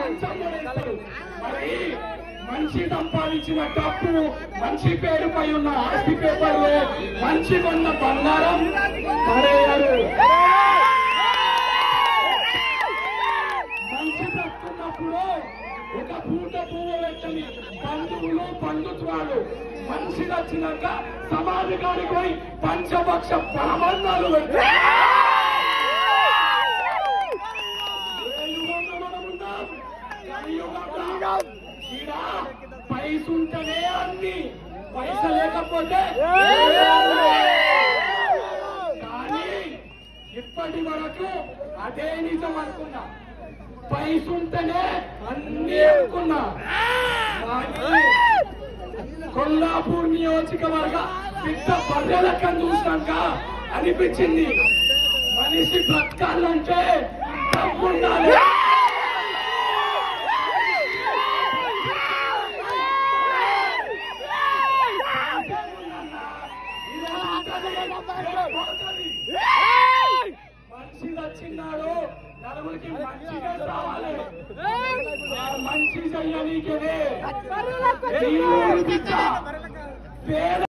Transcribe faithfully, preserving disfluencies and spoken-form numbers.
మరి మంచి సంపాదించిన డబ్బు, మంచి పేరుపై ఉన్న ఆస్తి పేపర్లు, మంచి కొన్న బంగారం పడేయారు. మంచి తక్కున్నప్పుడు ఒక పూట పువ్వు పెట్టని బంధువులు బంధుత్వాలు, మంచి నచ్చినాక సమాధి కాడికి పోయి పంచపక్ష పరమాన్నాలు పెట్టారు. పైసుంటేనే అన్ని, పైస లేకపోతే కానీ ఇప్పటి వరకు అదే నిజం అనుకున్నా. పైసుంటేనే అన్ని అనుకున్నా. కొల్లాపూర్ నియోజకవర్గ పెద్ద బర్రెలకని చూసినాక అనిపించింది, మనిషి బ్రతకాలంటే డబ్బుండాలి. మంచి వచ్చిన్నాడు, నలుగురికి మంచిగా రావాలి. మంచి చెయ్యనీకే